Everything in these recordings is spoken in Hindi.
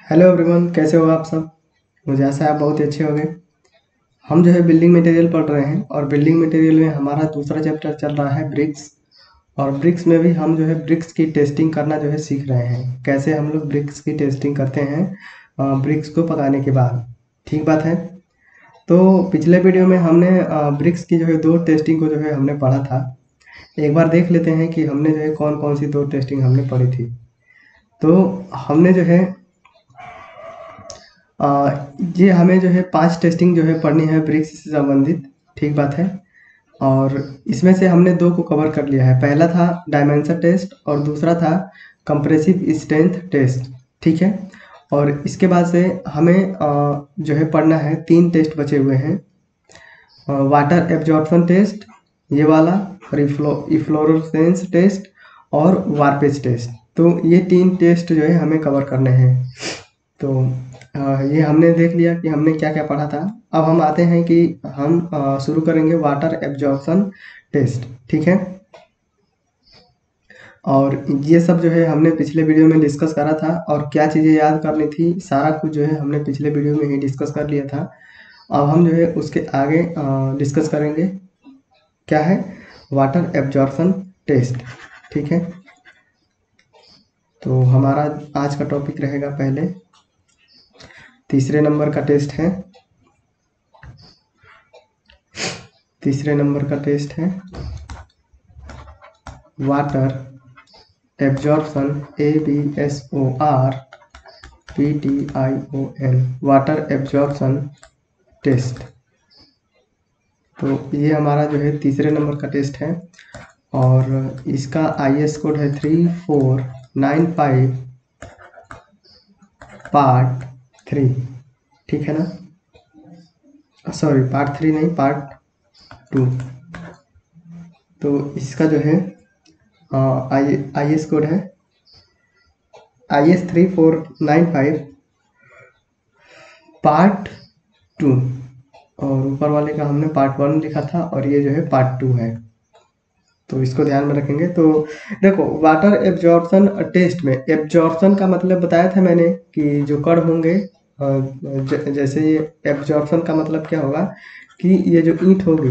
हेलो एवरीवन, कैसे हो आप सब। मुझे आशा है आप बहुत ही अच्छे होंगे। हम जो है बिल्डिंग मटेरियल पढ़ रहे हैं और बिल्डिंग मटेरियल में हमारा दूसरा चैप्टर चल रहा है ब्रिक्स। और ब्रिक्स में भी हम जो है ब्रिक्स की टेस्टिंग करना जो है सीख रहे हैं, कैसे हम लोग ब्रिक्स की टेस्टिंग करते हैं ब्रिक्स को पकाने के बाद। ठीक बात है। तो पिछले वीडियो में हमने ब्रिक्स की जो है दो टेस्टिंग को जो है हमने पढ़ा था। एक बार देख लेते हैं कि हमने जो है कौन कौन सी दो टेस्टिंग हमने पढ़ी थी। तो हमने जो है ये हमें जो है 5 टेस्टिंग जो है पढ़नी है ब्रिक्स से संबंधित। ठीक बात है। और इसमें से हमने 2 को कवर कर लिया है। पहला था डायमेंशन टेस्ट और दूसरा था कंप्रेसिव स्ट्रेंथ टेस्ट। ठीक है। और इसके बाद से हमें जो है पढ़ना है 3 टेस्ट बचे हुए हैं। वाटर एब्जॉर्प्शन टेस्ट, ये वाला, और इफ्लोरेसेंस टेस्ट और वार्पेज टेस्ट। तो ये 3 टेस्ट जो है हमें कवर करने हैं। तो ये हमने देख लिया कि हमने क्या क्या पढ़ा था। अब हम आते हैं कि हम शुरू करेंगे वाटर एब्जॉर्प्शन टेस्ट। ठीक है। और ये सब जो है हमने पिछले वीडियो में डिस्कस करा था, और क्या चीज़ें याद करनी थी सारा कुछ जो है हमने पिछले वीडियो में ही डिस्कस कर लिया था। अब हम जो है उसके आगे डिस्कस करेंगे क्या है वाटर एब्जॉर्प्शन टेस्ट। ठीक है। तो हमारा आज का टॉपिक रहेगा पहले तीसरे नंबर का टेस्ट है। तीसरे नंबर का टेस्ट है water absorption, ABSORPTION, water absorption test. तो ये हमारा जो है तीसरे नंबर का टेस्ट है, और इसका IS कोड है 3495 पार्ट 3। ठीक है ना, सॉरी पार्ट 3 नहीं, पार्ट 2। तो इसका जो है IS कोड है IS 3495 पार्ट 2, और ऊपर वाले का हमने पार्ट 1 लिखा था और ये जो है पार्ट 2 है। तो इसको ध्यान में रखेंगे। तो देखो, वाटर एब्जॉर्प्शन टेस्ट में एब्जॉर्प्शन का मतलब बताया था मैंने कि जो कण होंगे, जैसे ये एब्जॉर्प्शन का मतलब क्या होगा कि ये जो ईंट होगी,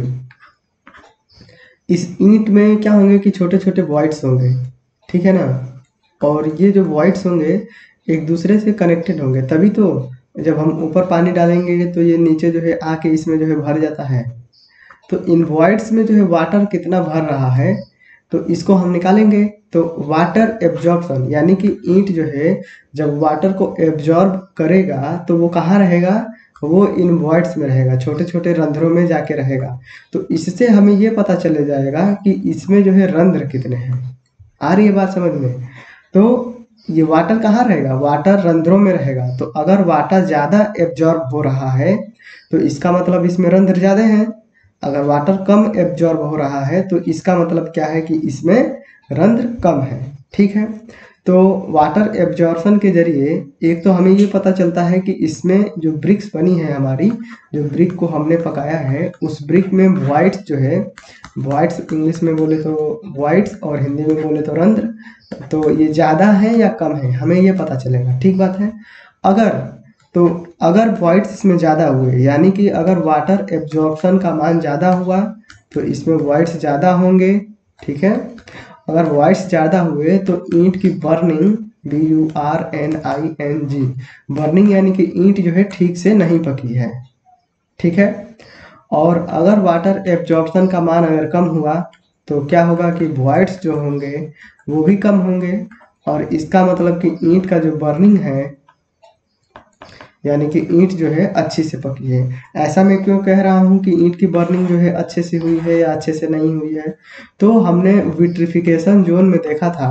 इस ईंट में क्या होंगे कि छोटे छोटे वॉइड्स होंगे। ठीक है ना। और ये जो वॉइड्स होंगे एक दूसरे से कनेक्टेड होंगे, तभी तो जब हम ऊपर पानी डालेंगे तो ये नीचे जो है आके इसमें जो है भर जाता है। तो इन वॉइड्स में जो है वाटर कितना भर रहा है, तो इसको हम निकालेंगे। तो वाटर एब्जॉर्प्शन यानी कि ईंट जो है जब वाटर को एब्जॉर्ब करेगा तो वो कहाँ रहेगा, वो इन वॉइड्स में रहेगा, छोटे छोटे रंध्रों में जाके रहेगा। तो इससे हमें ये पता चल जाएगा कि इसमें जो है रंध्र कितने हैं। आ रही है बात समझ में। तो ये वाटर कहाँ रहेगा, वाटर रंध्रों में रहेगा। तो अगर वाटर ज़्यादा एब्जॉर्ब हो रहा है तो इसका मतलब इसमें रंध्र ज़्यादा हैं। अगर वाटर कम एब्जॉर्ब हो रहा है तो इसका मतलब क्या है कि इसमें रंध्र कम है। ठीक है। तो वाटर एब्जॉर्प्शन के जरिए एक तो हमें ये पता चलता है कि इसमें जो ब्रिक्स बनी है हमारी, जो ब्रिक को हमने पकाया है उस ब्रिक में वॉइड्स जो है, वॉइड्स इंग्लिश में बोले तो वॉइड्स और हिंदी में बोले तो रंध्र, तो ये ज़्यादा है या कम है हमें ये पता चलेगा। ठीक बात है। अगर तो अगर वॉइड्स इसमें ज़्यादा हुए, यानी कि अगर वाटर एब्जॉर्प्शन का मान ज़्यादा हुआ तो इसमें वॉइड्स ज़्यादा होंगे। ठीक है। अगर वॉइड्स ज़्यादा हुए तो ईंट की बर्निंग, BURNING, बर्निंग यानी कि ईंट जो है ठीक से नहीं पकी है। ठीक है। और अगर वाटर एब्जॉर्प्शन का मान अगर कम हुआ तो क्या होगा कि वॉइड्स जो होंगे वो भी कम होंगे, और इसका मतलब कि ईंट का जो बर्निंग है यानी कि ईंट जो है अच्छी से पकी है। ऐसा मैं क्यों कह रहा हूँ कि ईंट की बर्निंग जो है अच्छे से हुई है या अच्छे से नहीं हुई है, तो हमने विट्रिफिकेशन जोन में देखा था,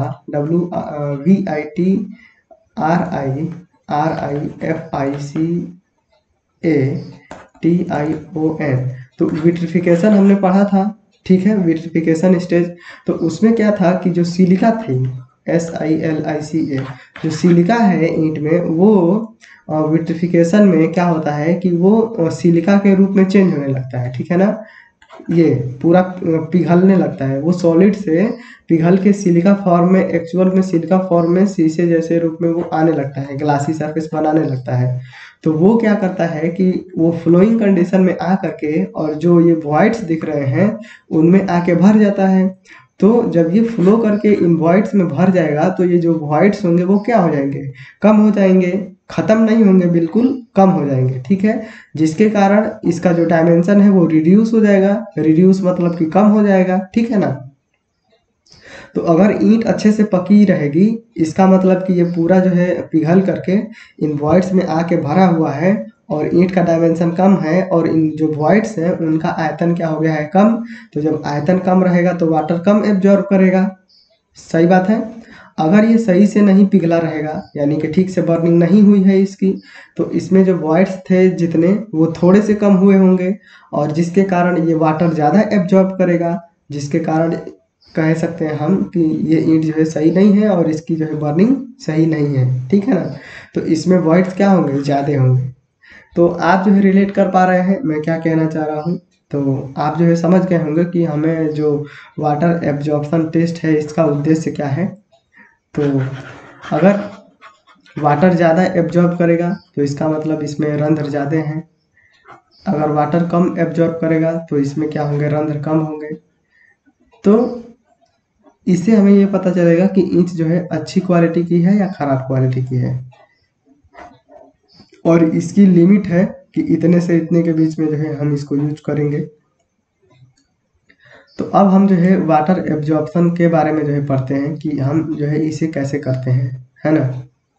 WITRIFICATION। तो विट्रिफिकेशन हमने पढ़ा था। ठीक है, विट्रिफिकेशन स्टेज। तो उसमें क्या था कि जो सिलिका थी, SILICA, जो सिलिका है ईंट में, वो विट्रिफिकेशन में क्या होता है कि वो सिलिका के रूप में चेंज होने लगता है। ठीक है ना। ये पूरा पिघलने लगता है, वो सॉलिड से पिघल के सिलिका फॉर्म में, एक्चुअल में सिलिका फॉर्म में शीशे जैसे रूप में वो आने लगता है, ग्लासी सरफेस बनाने लगता है। तो वो क्या करता है कि वो फ्लोइंग कंडीशन में आ करके और जो ये वॉइड्स दिख रहे हैं उनमें आके भर जाता है। तो जब ये फ्लो करके इन वॉइड्स में भर जाएगा तो ये जो वॉइड्स होंगे वो क्या हो जाएंगे, कम हो जाएंगे, खत्म नहीं होंगे, बिल्कुल कम हो जाएंगे, ठीक है। जिसके कारण इसका जो डायमेंशन है वो रिड्यूस हो जाएगा, रिड्यूस मतलब कि कम हो जाएगा, ठीक है ना। तो अगर ईंट अच्छे से पकी रहेगी, इसका मतलब कि ये पूरा जो है पिघल करके इन वॉइड्स में आके भरा हुआ है और ईंट का डायमेंशन कम है और इन जो वॉइड्स हैं उनका आयतन क्या हो गया है, कम। तो जब आयतन कम रहेगा तो वाटर कम एब्जॉर्ब करेगा, सही बात है। अगर ये सही से नहीं पिघला रहेगा, यानी कि ठीक से बर्निंग नहीं हुई है इसकी, तो इसमें जो वॉइड्स थे जितने वो थोड़े से कम हुए होंगे और जिसके कारण ये वाटर ज़्यादा एब्जॉर्ब करेगा, जिसके कारण कह सकते हैं हम कि ये ईंट जो है सही नहीं है और इसकी जो है बर्निंग सही नहीं है, ठीक है ना। तो इसमें वॉइड्स क्या होंगे, ज़्यादा होंगे। तो आप जो है रिलेट कर पा रहे हैं मैं क्या कहना चाह रहा हूँ। तो आप जो है समझ गए होंगे कि हमें जो वाटर एब्जॉर्प्शन टेस्ट है इसका उद्देश्य क्या है। तो अगर वाटर ज़्यादा एब्जॉर्ब करेगा तो इसका मतलब इसमें रंध्र ज़्यादा हैं। अगर वाटर कम एब्जॉर्ब करेगा तो इसमें क्या होंगे, रंध्र कम होंगे। तो इससे हमें ये पता चलेगा कि ईंट जो है अच्छी क्वालिटी की है या ख़राब क्वालिटी की है, और इसकी लिमिट है कि इतने से इतने के बीच में जो है हम इसको यूज करेंगे। तो अब हम जो है वाटर एब्जॉर्प्शन के बारे में जो है पढ़ते हैं कि हम जो है इसे कैसे करते हैं, है ना।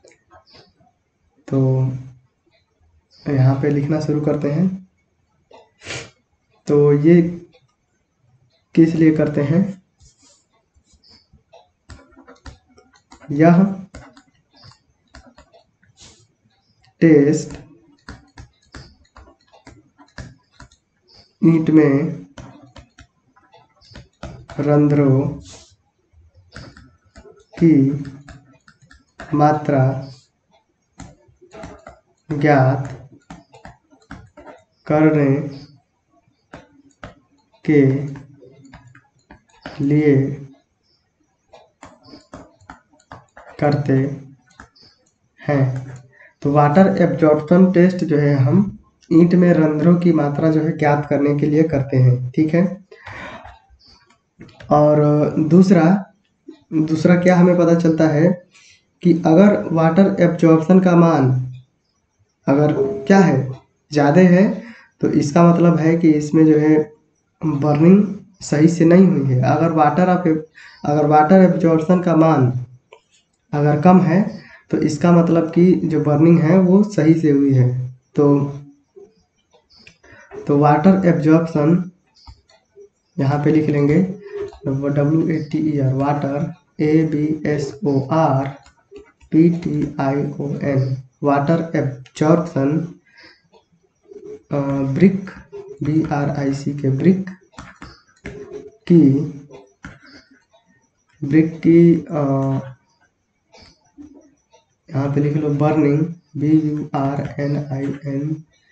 तो यहाँ पे लिखना शुरू करते हैं। तो ये किस लिए करते हैं, यह टेस्ट ईंट में रंध्रों की मात्रा ज्ञात करने के लिए करते हैं। तो वाटर एब्जॉर्प्शन टेस्ट जो है हम ईंट में रंध्रों की मात्रा जो है ज्ञात करने के लिए करते हैं, ठीक है। और दूसरा क्या हमें पता चलता है कि अगर वाटर एब्जॉर्प्शन का मान अगर क्या है, ज़्यादा है, तो इसका मतलब है कि इसमें जो है बर्निंग सही से नहीं हुई है। अगर वाटर एब्जॉर्प्शन का मान अगर कम है तो इसका मतलब कि जो बर्निंग है वो सही से हुई है। तो वाटर एब्जॉर्प्शन यहाँ पे लिख लेंगे WATER, water ABSORPTION, water absorption brick BRIC के ब्रिक की यहाँ पे लिख लो बर्निंग BURNING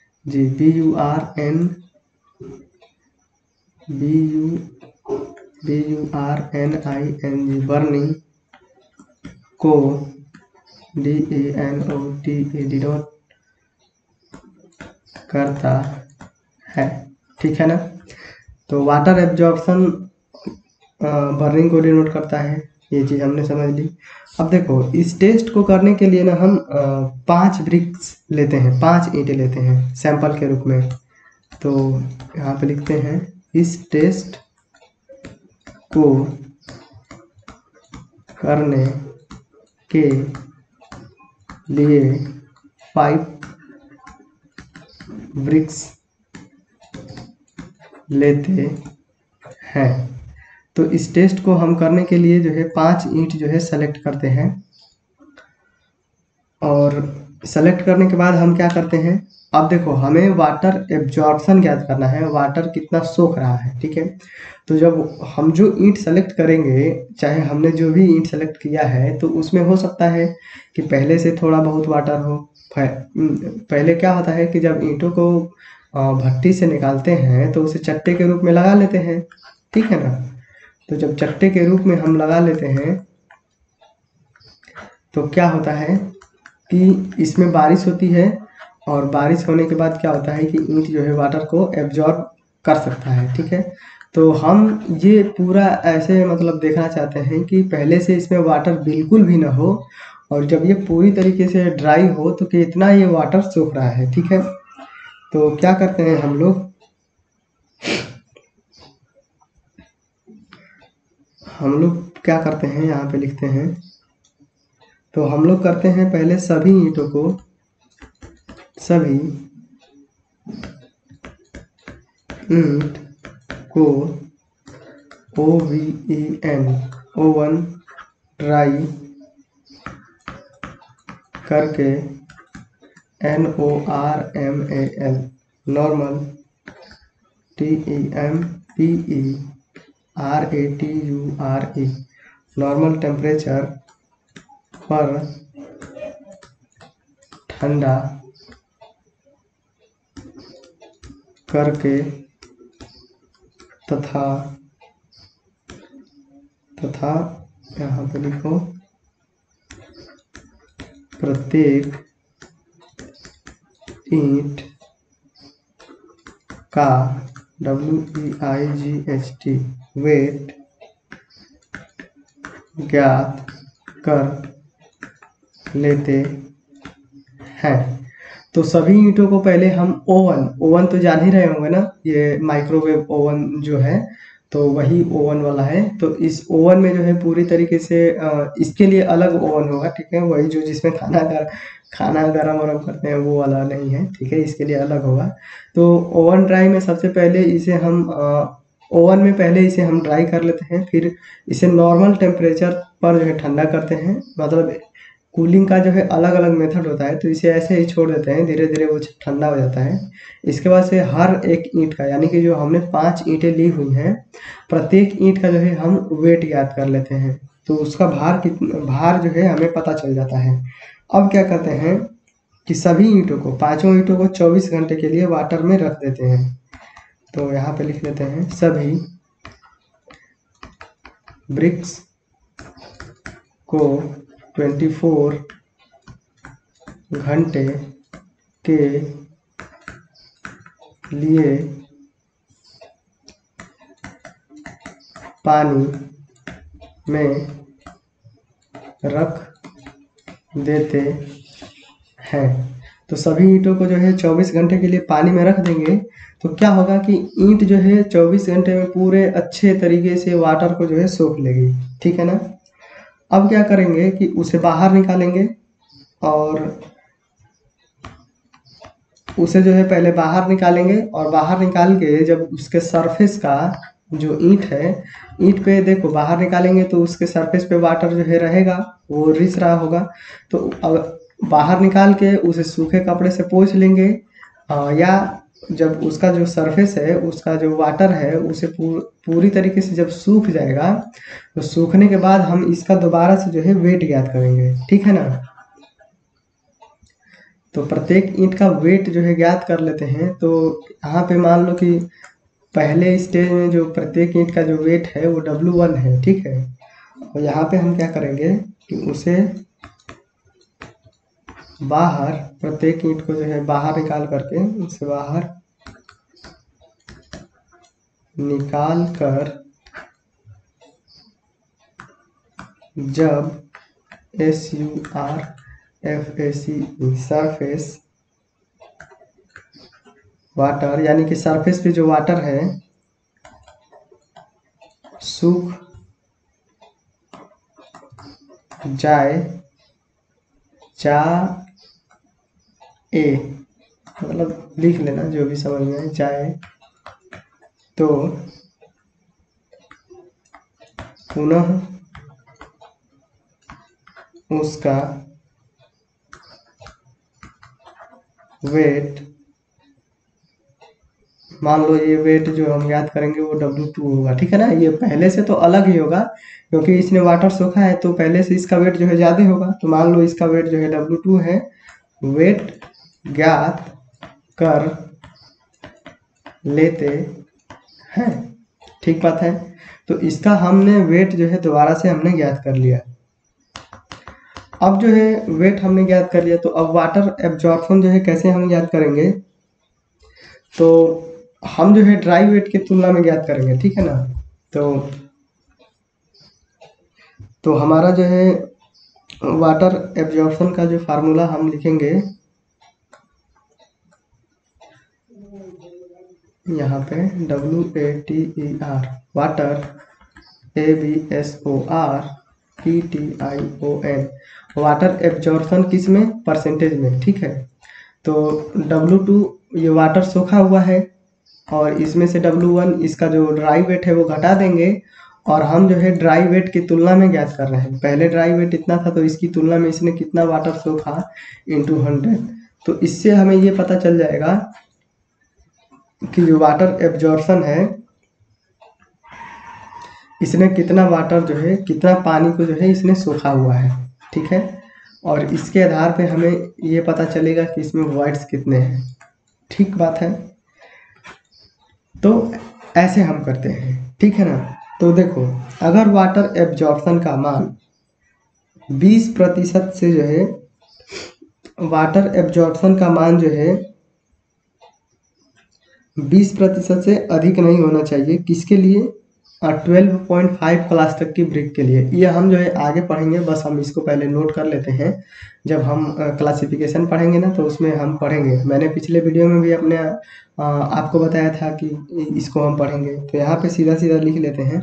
बर्निंग को DANOT करता है, ठीक है ना। तो वाटर एब्जॉर्प्शन बर्निंग को डिनोट करता है, ये चीज़ हमने समझ ली। अब देखो इस टेस्ट को करने के लिए ना हम 5 ब्रिक्स लेते हैं, 5 ईंटें लेते हैं सैंपल के रूप में। तो यहाँ पे लिखते हैं इस टेस्ट को करने के लिए 5 ब्रिक्स लेते हैं। तो इस टेस्ट को हम करने के लिए जो है 5 ईंट जो है सेलेक्ट करते हैं, और सेलेक्ट करने के बाद हम क्या करते हैं, अब देखो हमें वाटर एब्जॉर्प्शन ज्ञात करना है, वाटर कितना सोख रहा है, ठीक है। तो जब हम जो ईंट सेलेक्ट करेंगे, चाहे हमने जो भी ईंट सेलेक्ट किया है, तो उसमें हो सकता है कि पहले से थोड़ा बहुत वाटर हो। पहले क्या होता है कि जब ईंटों को भट्टी से निकालते हैं तो उसे चट्टे के रूप में लगा लेते हैं, ठीक है ना। तो जब चट्टे के रूप में हम लगा लेते हैं तो क्या होता है कि इसमें बारिश होती है, और बारिश होने के बाद क्या होता है कि ईंट जो है वाटर को एब्जॉर्ब कर सकता है, ठीक है। तो हम ये पूरा ऐसे मतलब देखना चाहते हैं कि पहले से इसमें वाटर बिल्कुल भी ना हो, और जब ये पूरी तरीके से ड्राई हो तो कितना ये वाटर सोख रहा है, ठीक है। तो क्या करते हैं हम लोग क्या करते हैं, यहाँ पे लिखते हैं। तो हम लोग करते हैं पहले सभी ईंटों को, सभी ईंट को OVEN ओवन ड्राई करके NORMAL normal TEMPERATURE normal temperature पर ठंडा करके तथा यहाँ पे लिखो प्रत्येक ईंट का WEIGHT वेट ज्ञात कर लेते हैं। तो सभी ईंटों को पहले हम ओवन तो जान ही रहे होंगे ना, ये माइक्रोवेव ओवन जो है, तो वही ओवन वाला है। तो इस ओवन में जो है पूरी तरीके से इसके लिए अलग ओवन होगा, ठीक है। वही जो जिसमें खाना गरम वरम करते हैं वो वाला नहीं है, ठीक है, इसके लिए अलग होगा। तो ओवन ड्राई में सबसे पहले इसे हम ओवन में पहले इसे हम ड्राई कर लेते हैं, फिर इसे नॉर्मल टेम्परेचर पर जो है ठंडा करते हैं। मतलब कूलिंग का जो है अलग अलग मेथड होता है, तो इसे ऐसे ही छोड़ देते हैं, धीरे धीरे वो ठंडा हो जाता है। इसके बाद से हर एक ईंट का, यानी कि जो हमने 5 ईंटें ली हुई हैं, प्रत्येक ईंट का जो है हम वेट याद कर लेते हैं, तो उसका भार जो है हमें पता चल जाता है। अब क्या करते हैं कि सभी ईंटों को, पांचों ईंटों को 24 घंटे के लिए वाटर में रख देते हैं। तो यहाँ पे लिख लेते हैं सभी ब्रिक्स को 24 घंटे के लिए पानी में रख देते हैं। तो सभी ईंटों को जो है 24 घंटे के लिए पानी में रख देंगे, तो क्या होगा कि ईंट जो है 24 घंटे में पूरे अच्छे तरीके से वाटर को जो है सोख लेगी, ठीक है ना। अब क्या करेंगे कि उसे बाहर निकालेंगे, और उसे जो है पहले बाहर निकालेंगे, और बाहर निकाल के जब उसके सरफेस का जो ईंट है, ईंट पे देखो बाहर निकालेंगे तो उसके सरफेस पे वाटर जो है रहेगा, वो रिस रहा होगा। तो बाहर निकाल के उसे सूखे कपड़े से पोंछ लेंगे, या जब उसका जो सरफेस है, उसका जो वाटर है, उसे पूरी तरीके से जब सूख जाएगा, तो सूखने के बाद हम इसका दोबारा से जो है वेट ज्ञात करेंगे, ठीक है ना। तो प्रत्येक ईंट का वेट जो है ज्ञात कर लेते हैं। तो यहाँ पे मान लो कि पहले स्टेज में जो प्रत्येक ईंट का जो वेट है वो W1 है, ठीक है। और यहाँ पे हम क्या करेंगे कि उसे बाहर, प्रत्येक ईंट को जो है बाहर निकाल करके, उसे बाहर निकाल कर जब SURFACE सरफेस वाटर, यानी कि सरफेस पे जो वाटर है सूख जाए, मतलब लिख लेना जो भी समझ में जाए, तो पुनः उसका वेट, मान लो ये वेट जो हम याद करेंगे वो W2 होगा, ठीक है ना। ये पहले से तो अलग ही होगा, क्योंकि इसने वाटर सोखा है, तो पहले से इसका वेट जो है ज़्यादा होगा। तो मान लो इसका वेट जो है W2 है। वेट ज्ञात कर लेते हैं। ठीक बात है। तो इसका हमने वेट जो है दोबारा से हमने ज्ञात कर लिया। अब जो है वेट हमने ज्ञात कर लिया, तो अब वाटर एब्जॉर्प्शन जो है कैसे हम ज्ञात करेंगे, तो हम जो है ड्राई वेट की तुलना में ज्ञात करेंगे। ठीक है ना। तो हमारा जो है वाटर एब्जॉर्प्शन का जो फार्मूला हम लिखेंगे यहाँ पे WATER, water, ABSORPTION, water absorption किस में, परसेंटेज में। ठीक है। तो W2 ये वाटर सोखा हुआ है, और इसमें से W1 इसका जो ड्राई वेट है वो घटा देंगे, और हम जो है ड्राई वेट की तुलना में ज्ञात कर रहे हैं। पहले ड्राई वेट इतना था, तो इसकी तुलना में इसने कितना वाटर सोखा इंटू 100। तो इससे हमें ये पता चल जाएगा कि जो वाटर एब्जॉर्प्शन है, इसने कितना वाटर जो है, कितना पानी को जो है इसने सोखा हुआ है। ठीक है। और इसके आधार पे हमें ये पता चलेगा कि इसमें वॉइड्स कितने हैं। ठीक बात है। तो ऐसे हम करते हैं। ठीक है ना। तो देखो, अगर वाटर एब्जॉर्प्शन का मान 20% से जो है, वाटर एब्जॉर्प्शन का मान जो है 20% से अधिक नहीं होना चाहिए। किसके लिए? 12.5 क्लास तक की ब्रिक के लिए। ये हम जो है आगे पढ़ेंगे, बस हम इसको पहले नोट कर लेते हैं। जब हम क्लासिफिकेशन पढ़ेंगे ना, तो उसमें हम पढ़ेंगे। मैंने पिछले वीडियो में भी अपने आपको बताया था कि इसको हम पढ़ेंगे। तो यहाँ पे सीधा सीधा लिख लेते हैं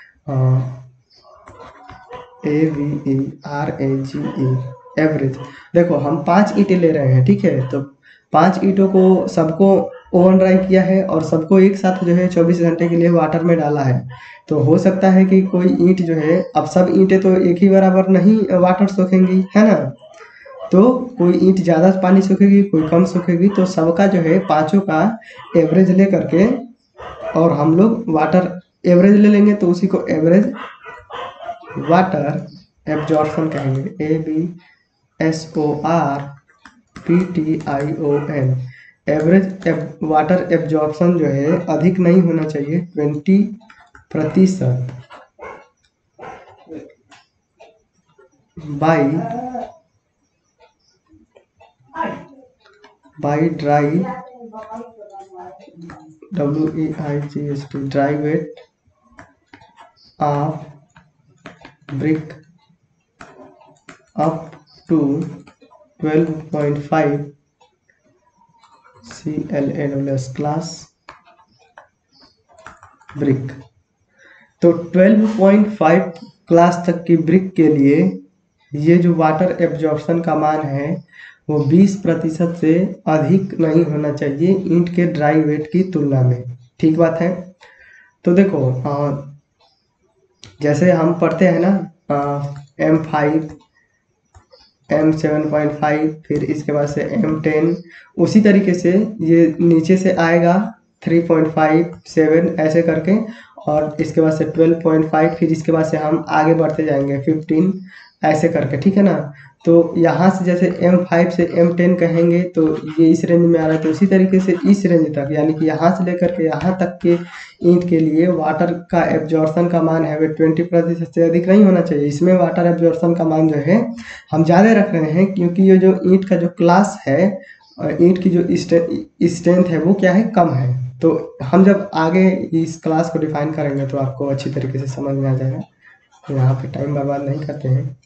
AVERAGE, एवरेज। देखो, हम 5 ईंटें ले रहे हैं। ठीक है। तो 5 ईंटों को सबको ओवन ड्राई किया है, और सबको एक साथ जो है 24 घंटे के लिए वाटर में डाला है। तो हो सकता है कि कोई ईंट जो है, अब सब ईंटें तो एक ही बराबर नहीं वाटर सोखेंगी, है ना। तो कोई ईंट ज़्यादा पानी सोखेगी, कोई कम सोखेगी। तो सबका जो है पाँचों का एवरेज ले करके, और हम लोग वाटर एवरेज ले लेंगे, तो उसी को एवरेज वाटर एब्जॉर्प्शन कहेंगे। ABSORPTION। एवरेज वाटर एब्जॉर्प्शन जो है अधिक नहीं होना चाहिए 20% by dry WEIGST, dry weight of brick up to 12.5 CLAS class brick. तो 12.5 क्लास तक की ब्रिक के लिए ये जो वाटर एब्जॉर्प्शन का मान है वो 20% से अधिक नहीं होना चाहिए ईंट के ड्राई वेट की तुलना में। ठीक बात है। तो देखो, जैसे हम पढ़ते हैं ना, M5, M7.5, फिर इसके बाद से M10, उसी तरीके से ये नीचे से आएगा 3.5, 7 ऐसे करके, और इसके बाद से 12.5, फिर इसके बाद से हम आगे बढ़ते जाएंगे 15 ऐसे करके। ठीक है ना। तो यहाँ से जैसे M5 से M10 कहेंगे, तो ये इस रेंज में आ रहा है। तो इसी तरीके से इस रेंज तक, यानी कि यहाँ से लेकर के यहाँ तक के ईंट के लिए वाटर का एब्जॉर्प्शन का मान है वे 20% से अधिक नहीं होना चाहिए। इसमें वाटर एब्जॉर्प्शन का मान जो है हम ज़्यादा रख रहे हैं, क्योंकि ये जो ईंट का जो क्लास है, ईंट की जो स्ट्रेंथ है वो क्या है, कम है। तो हम जब आगे इस क्लास को डिफाइन करेंगे तो आपको अच्छी तरीके से समझ में आ जाएगा। तो यहाँ पे टाइम बर्बाद नहीं करते हैं।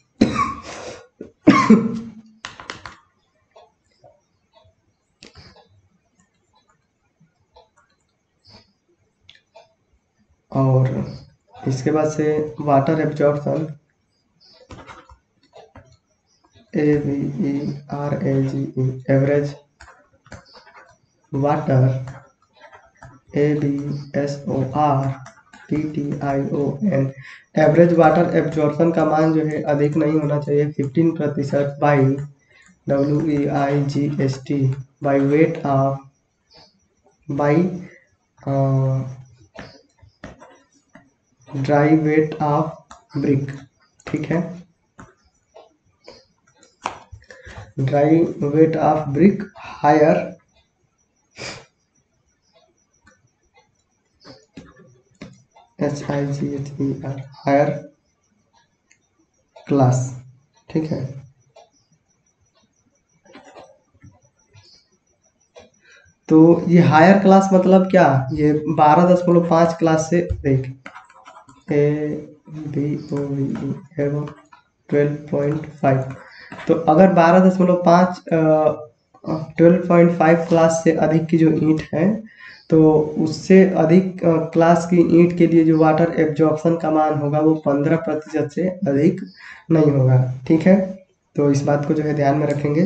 और इसके बाद से water absorption AVERAGE, average water ABSORPTION, average water absorption का मान जो है अधिक नहीं होना चाहिए 15% by WEIGST, by weight of, by dry weight of brick. ठीक है। Dry weight of brick higher HIGHER, higher class, ठीक है। तो ये हायर क्लास मतलब क्या, ये 12.5 क्लास से देख ए बी ओ वी एवं 12.5, तो अगर 12.5 12.5 क्लास से अधिक की जो ईंट है, तो उससे अधिक क्लास की ईंट के लिए जो वाटर एब्जॉर्प्शन का मान होगा वो 15% से अधिक नहीं होगा, ठीक है। तो इस बात को जो है ध्यान में रखेंगे।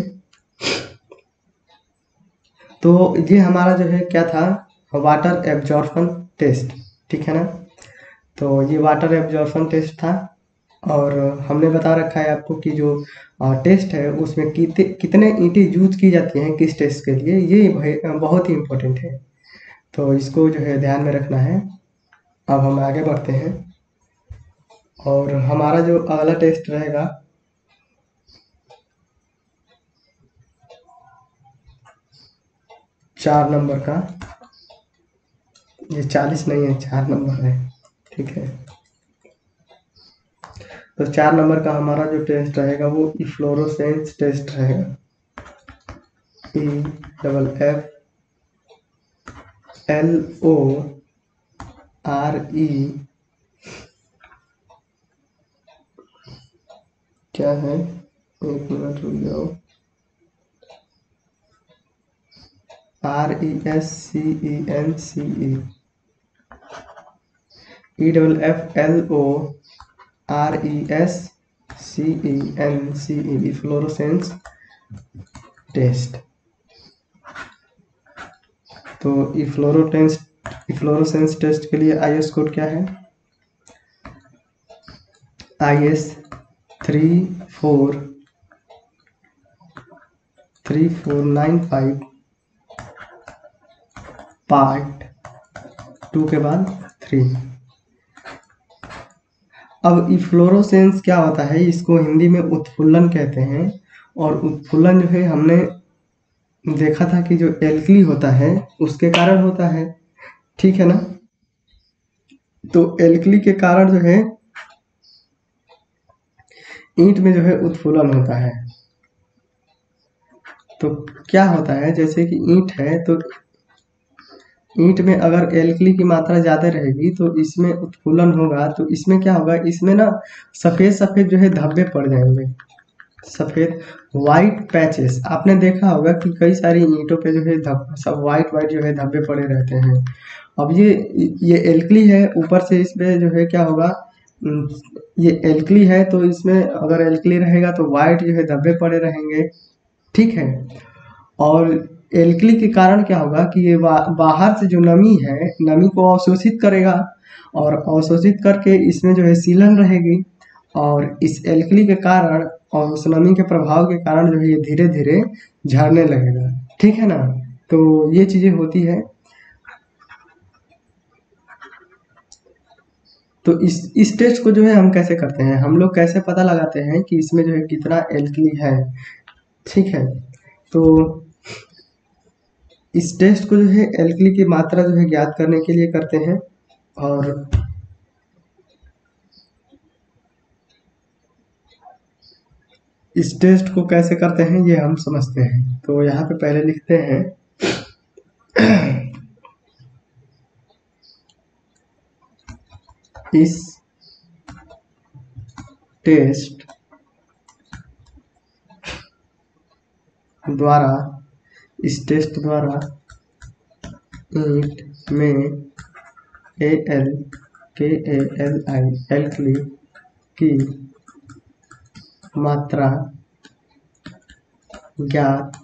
तो ये हमारा जो है क्या था, वाटर एब्जॉर्प्शन टेस्ट, ठीक है ना। तो ये वाटर एब्जॉर्प्शन टेस्ट था, और हमने बता रखा है आपको कि जो टेस्ट है उसमें कितने ईंटें यूज की जाती हैं किस टेस्ट के लिए, ये बहुत ही इम्पोर्टेंट है। तो इसको जो है ध्यान में रखना है। अब हम आगे बढ़ते हैं, और हमारा जो अगला टेस्ट रहेगा 4 नंबर का, ये 40 नहीं है, 4 नंबर है, ठीक है। तो 4 नंबर का हमारा जो टेस्ट रहेगा वो इफ्लोरोसेंस टेस्ट रहेगा। EFFLORE, क्या है, एक मिनट रुक जाओ, RESCENCE, EFFLORESCENCE, इफ्लोरोसेंस टेस्ट। तो इफ्लोरोसेंस टेस्ट के लिए IS कोड क्या है, IS 3495 पार्ट 2 के बाद 3। अब इफ्लोरोसेंस क्या होता है, इसको हिंदी में उत्फुल्लन कहते हैं। और उत्फुल्लन जो है हमने देखा था कि जो एल्कली होता है उसके कारण होता है, ठीक है ना। तो एल्कली के कारण जो है ईंट में जो है उत्फुल्लन होता है। तो क्या होता है, जैसे कि ईंट है, तो ईंट में अगर एल्कली की मात्रा ज़्यादा रहेगी तो इसमें उत्फुल्लन होगा, तो इसमें क्या होगा, इसमें ना सफ़ेद सफ़ेद जो है धब्बे पड़ जाएंगे, सफ़ेद वाइट पैचेस। आपने देखा होगा कि कई सारी ईंटों पे जो है सब वाइट वाइट जो है धब्बे पड़े रहते हैं। अब ये एल्कली है, ऊपर से इसमें जो है क्या होगा, ये एल्कली है तो इसमें अगर एल्कली रहेगा तो वाइट जो है धब्बे पड़े रहेंगे, ठीक है। और एल्कली के कारण क्या होगा कि ये बाहर से जो नमी है, नमी को अवशोषित करेगा, और अवशोषित करके इसमें जो है सीलन रहेगी, और इस एल्कली के कारण और उस नमी के प्रभाव के कारण जो है ये धीरे धीरे झड़ने लगेगा, ठीक है ना। तो ये चीज़ें होती है। तो इस टेस्ट को जो है हम कैसे करते हैं, हम लोग कैसे पता लगाते हैं कि इसमें जो है कितना एल्कली है, ठीक है। तो इस टेस्ट को जो है एल्कली की मात्रा जो है ज्ञात करने के लिए करते हैं, और इस टेस्ट को कैसे करते हैं ये हम समझते हैं। तो यहाँ पे पहले लिखते हैं इस टेस्ट द्वारा, इस टेस्ट द्वारा ईंट में ALKALI एल्कली की मात्रा ज्ञात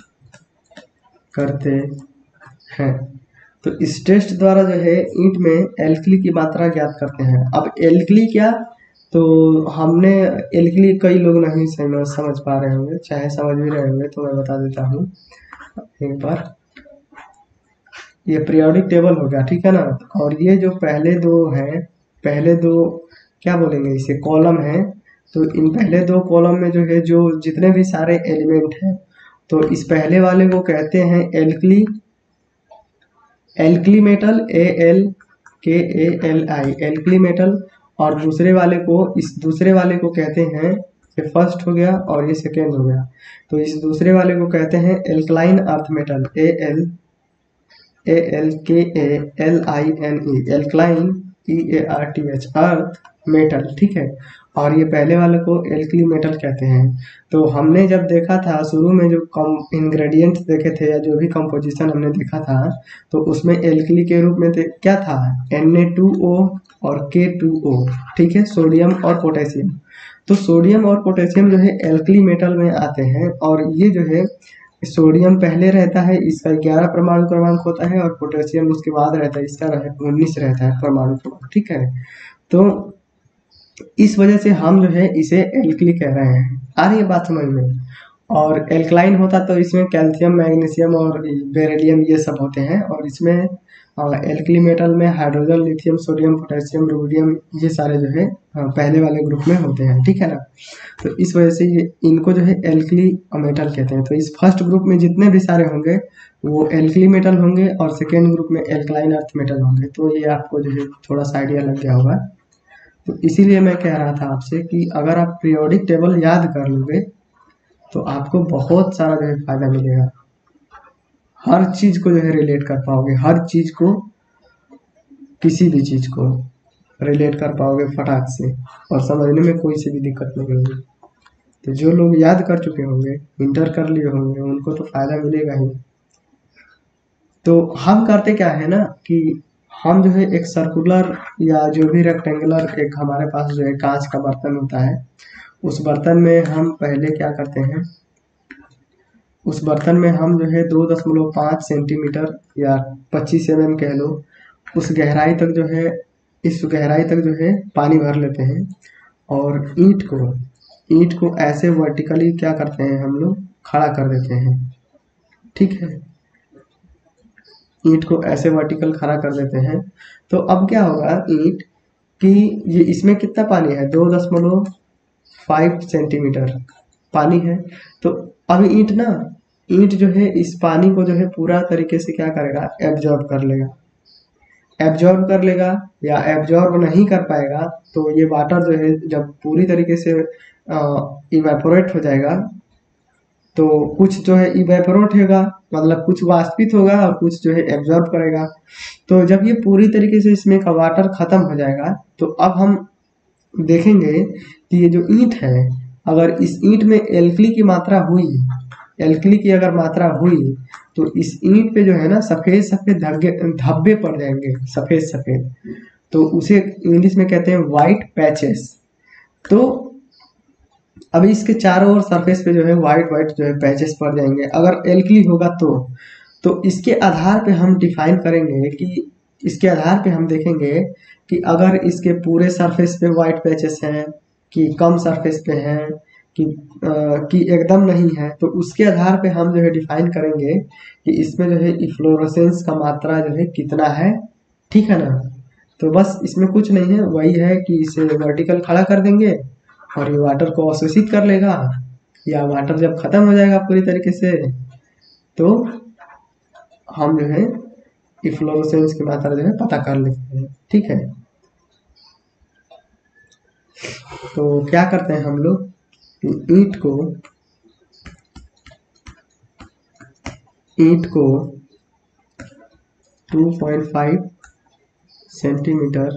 करते हैं। तो इस टेस्ट द्वारा जो है ईंट में एल्कली की मात्रा ज्ञात करते हैं। अब एल्कली क्या, तो हमने एल्कली कई लोग नहीं समझ पा रहे होंगे, चाहे समझ भी रहे होंगे तो मैं बता देता हूँ एक बार। ये पीरियोडिक टेबल हो गया, ठीक है ना। और ये जो पहले दो हैं, पहले दो क्या बोलेंगे इसे, कॉलम है। तो इन पहले दो कॉलम में जो है जो जितने भी सारे एलिमेंट हैं, तो इस पहले वाले को कहते हैं alkali, alkali metal KALI alkali metal, और दूसरे वाले को, इस दूसरे वाले को कहते हैं, ये फर्स्ट हो गया और ये सेकेंड हो गया, तो इस दूसरे वाले को कहते हैं alkaline earth metal, ALKALINE alkaline, EARTH earth metal, ठीक है। और ये पहले वाले को एल्कली मेटल कहते हैं। तो हमने जब देखा था शुरू में जो इंग्रेडिएंट्स देखे थे या जो भी कंपोजिशन हमने देखा था, तो उसमें एल्कली के रूप में क्या था, Na2O और K2O, ठीक है, सोडियम और पोटेशियम। तो सोडियम और पोटेशियम जो है एल्कली मेटल में आते हैं, और ये जो है सोडियम पहले रहता है, इसका 11 परमाणु क्रमांक होता है, और पोटेशियम उसके बाद रहता है, इसका 19 रहता है परमाणु क्रमांक, ठीक है। तो इस वजह से हम जो है इसे एल्कली कह रहे हैं। आ रही है बात समझ में। और एल्कलाइन होता तो इसमें कैल्शियम, मैग्नीशियम और बेरिलियम ये सब होते हैं, और इसमें एल्कली मेटल में hydrogen, lithium, sodium, potassium, rubidium, ये सारे जो है पहले वाले ग्रुप में होते हैं, ठीक है ना। तो इस वजह से इनको जो है एल्कली मेटल कहते हैं। तो इस फर्स्ट ग्रुप में जितने भी सारे होंगे वो एल्कली मेटल होंगे, और सेकेंड ग्रुप में एल्कलाइन अर्थ मेटल होंगे। तो ये आपको जो है थोड़ा सा आइडिया लग गया होगा। तो इसीलिए मैं कह रहा था आपसे कि अगर आप पीरियोडिक टेबल याद कर लोगे तो आपको बहुत सारा जो है फायदा मिलेगा। हर चीज को जो है रिलेट कर पाओगे, हर चीज को, किसी भी चीज को रिलेट कर पाओगे फटाक से, और समझने में कोई सी भी दिक्कत नहीं होगी। तो जो लोग याद कर चुके होंगे, इंटर कर लिए होंगे, उनको तो फायदा मिलेगा ही। तो हम करते क्या है ना कि हम जो है एक सर्कुलर या जो भी रेक्टेंगुलर, एक हमारे पास जो है कांच का बर्तन होता है, उस बर्तन में हम पहले क्या करते हैं, उस बर्तन में हम जो है 2.5 सेंटीमीटर या 25 mm कह लो, उस गहराई तक जो है, इस गहराई तक जो है पानी भर लेते हैं, और ईंट को ऐसे वर्टिकली क्या करते हैं हम लोग, खड़ा कर देते हैं, ठीक है। ईंट को ऐसे वर्टिकल खड़ा कर देते हैं। तो अब क्या होगा, ईंट की ये, इसमें कितना पानी है, 2.5 सेंटीमीटर पानी है। तो अब ईंट जो है इस पानी को जो है पूरा तरीके से क्या करेगा, एब्जॉर्ब कर लेगा। एब्जॉर्ब कर लेगा या एब्जॉर्ब नहीं कर पाएगा तो ये वाटर जो है जब पूरी तरीके से इवेपोरेट हो जाएगा, तो कुछ जो है इवेपोरेट होगा, मतलब कुछ वाष्पित होगा और कुछ जो है एब्जॉर्ब करेगा। तो जब ये पूरी तरीके से इसमें का वाटर खत्म हो जाएगा, तो अब हम देखेंगे कि ये जो ईंट है, अगर इस ईंट में एल्कली की मात्रा हुई, एल्कली की अगर मात्रा हुई, तो इस ईंट पे जो है ना सफेद सफेद धब्बे पड़ जाएंगे, सफेद सफेद। तो उसे इंग्लिश में कहते हैं व्हाइट पैचेस। तो अभी इसके चारों ओर सरफेस पे जो है व्हाइट व्हाइट जो है पैचेस पड़ जाएंगे अगर एल्कली होगा तो इसके आधार पे हम डिफाइन करेंगे कि, इसके आधार पे हम देखेंगे कि अगर इसके पूरे सरफेस पे व्हाइट पैचेस हैं, कि कम सरफेस पे हैं, कि एकदम नहीं है, तो उसके आधार पे हम जो है डिफाइन करेंगे कि इसमें जो है इफ्लोरेसेंस का मात्रा जो है कितना है, ठीक है ना। तो बस इसमें कुछ नहीं है, वही है कि इसे वर्टिकल खड़ा कर देंगे और ये वाटर को अवशोषित कर लेगा, या वाटर जब खत्म हो जाएगा पूरी तरीके से तो हम जो है इफ्लोरेसेंस की मात्रा जो है पता कर लेते हैं, ठीक है। तो क्या करते हैं हम लोग, ईंट को 2.5 सेंटीमीटर,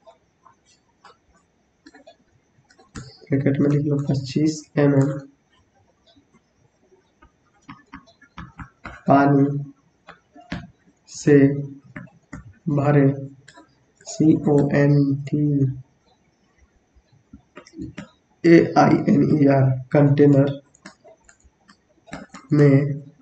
ब्रैकेट में लिख लो 25 mm पानी से भरे, CONTAINER कंटेनर में,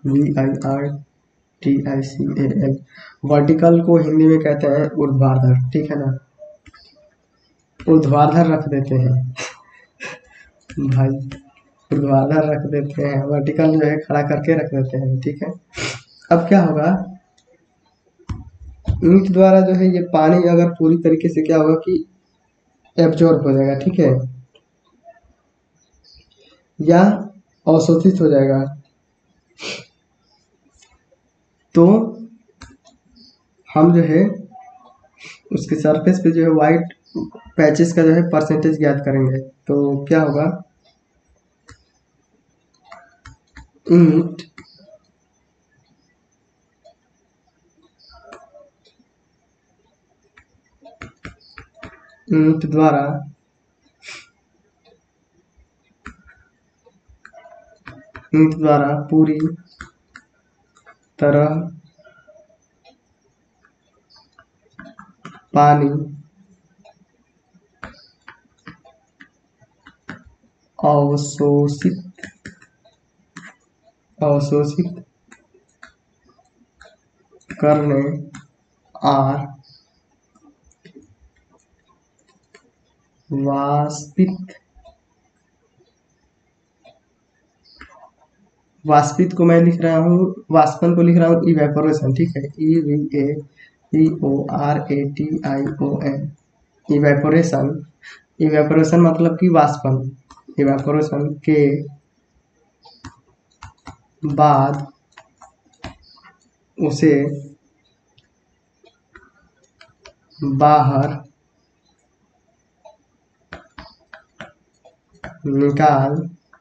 VIRTICAL, वर्टिकल को हिंदी में कहते हैं ऊर्ध्वाधर, ठीक है ना, ऊर्ध्वाधर रख देते हैं भाई, ऊर्ध्वाधर रख देते हैं, वर्टिकल जो है खड़ा करके रख देते हैं, ठीक है। अब क्या होगा, ईंट द्वारा जो है ये पानी अगर पूरी तरीके से क्या होगा कि एब्जॉर्ब हो जाएगा, ठीक है, या अवशोषित हो जाएगा, तो हम जो है उसके सरफेस पे जो है वाइट पैचेस का जो है परसेंटेज ज्ञात करेंगे। तो क्या होगा, ईंट ईंट द्वारा पूरी तरह पानी अवशोषित करने और वाष्पित को मैं लिख रहा हूँ, वाष्पन को लिख रहा हूँ इवेपोरेशन, ठीक है, EVAPORATION, इवेपोरेशन मतलब कि वाष्पन, इवेपोरेशन के बाद उसे बाहर निकाल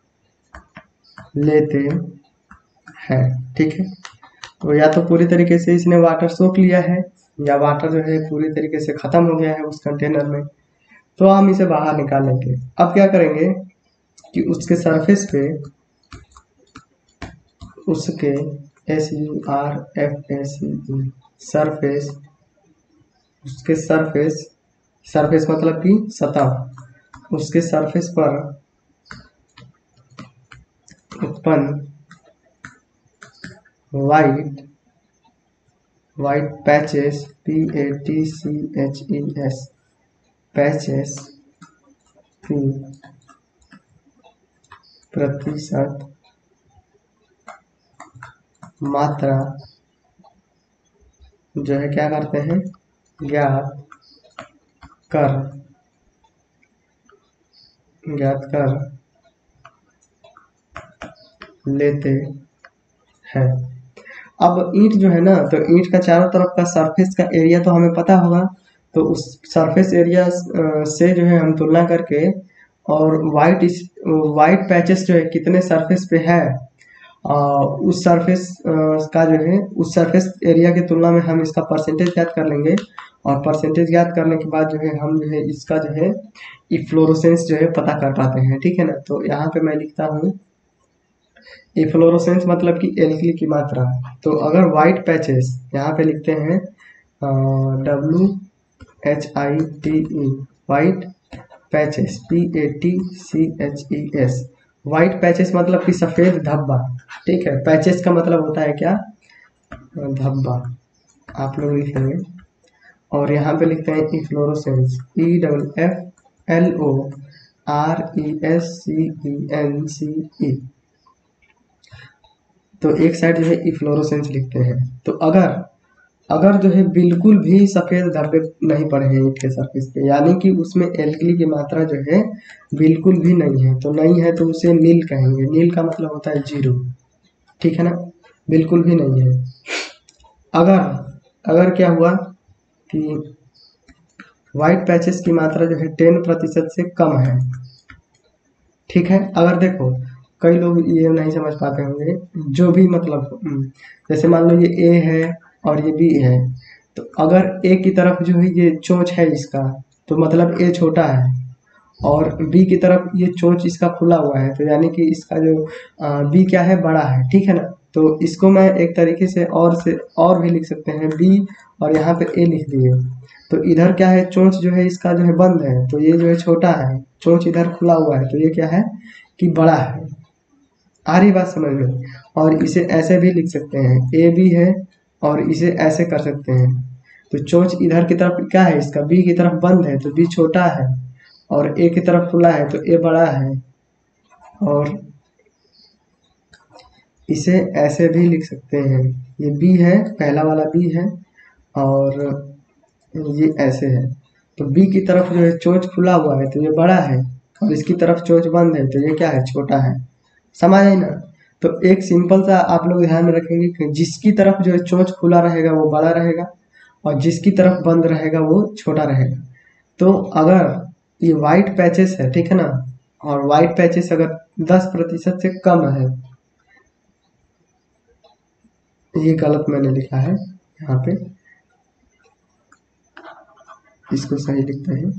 लेते हैं, ठीक है। तो या तो पूरी तरीके से इसने वाटर सोख लिया है, या वाटर जो है पूरी तरीके से खत्म हो गया है उस कंटेनर में, तो हम इसे बाहर निकालेंगे। अब क्या करेंगे कि उसके सरफेस पे, उसके SURFACE सरफेस, उसके सरफेस मतलब कि सतह, उसके सरफेस पर उत्पन्न वाइट पैचेस PATCHES पैचेस की प्रतिशत मात्रा जो है क्या करते हैं, ज्ञात कर लेते हैं। अब ईंट जो है ना, तो ईंट का चारों तरफ का सरफेस का एरिया तो हमें पता होगा, तो उस सरफेस एरिया से जो है हम तुलना करके, और वाइट पैचेस जो है कितने सरफेस पे है, उस सरफेस का जो है उस सरफेस एरिया की तुलना में हम इसका परसेंटेज ज्ञात कर लेंगे, और परसेंटेज ज्ञात करने के बाद जो है हम जो है इसका जो है इफ्लोरोसेंस जो है पता कर पाते हैं, ठीक है ना। तो यहाँ पे मैं लिखता हूँ इफ्लोरोसेंस मतलब कि एल्गी की मात्रा। तो अगर वाइट पैचेस, यहाँ पे लिखते हैं WHITE white patches PATCHES, white patches मतलब कि सफेद धब्बा, ठीक है। पैचेस का मतलब होता है क्या, धब्बा, आप लोग लिखेंगे। और यहाँ पे लिखते हैं इफ्लोरोसेंस EFFLORESCENCE, तो एक साइड जो है इफ्लोरोसेंस लिखते हैं। तो अगर जो है बिल्कुल भी सफेद धब्बे नहीं पड़े हैं ईंट के सरफेस पे, यानी कि उसमें एल्गी की मात्रा जो है बिल्कुल भी नहीं है, तो नहीं है तो उसे नील कहेंगे। नील का मतलब होता है जीरो, ठीक है ना, बिल्कुल भी नहीं है। अगर क्या हुआ कि वाइट पैचेस की मात्रा जो है 10% से कम है, ठीक है। अगर देखो कई लोग ये नहीं समझ पाते होंगे, जो भी मतलब जैसे मान लो ये A है और ये B है, तो अगर A की तरफ जो है ये चोंच है इसका, तो मतलब A छोटा है, और B की तरफ ये चोंच इसका खुला हुआ है, तो यानी कि इसका जो B क्या है, बड़ा है, ठीक है ना। तो इसको मैं एक तरीके से और भी लिख सकते हैं B, और यहाँ पे A लिख दिए। तो इधर क्या है, चोंच जो है इसका जो है बंद है, तो ये जो है छोटा है, चोंच इधर खुला हुआ है, तो ये क्या है कि बड़ा है। आ रही बात समझ में। और इसे ऐसे भी लिख सकते हैं, A B है और इसे ऐसे कर सकते हैं, तो चोंच इधर की तरफ क्या है, इसका B की तरफ बंद है, तो B छोटा है, और A की तरफ खुला है, तो A बड़ा है। और इसे ऐसे भी लिख सकते हैं, ये B है, पहला वाला B है, और ये ऐसे है, तो B की तरफ जो है चोंच खुला हुआ है, तो ये बड़ा है, और इसकी तरफ चोंच बंद है, तो ये क्या है, छोटा है। समझ आई ना। तो एक सिंपल सा आप लोग ध्यान में रखेंगे कि जिसकी तरफ जो है चोंच खुला रहेगा वो बड़ा रहेगा, और जिसकी तरफ बंद रहेगा वो छोटा रहेगा। तो अगर ये वाइट पैचेस है, ठीक है ना, और वाइट पैचेस अगर 10% से कम है, ये गलत मैंने लिखा है यहाँ पे, इसको सही लिखते हैं।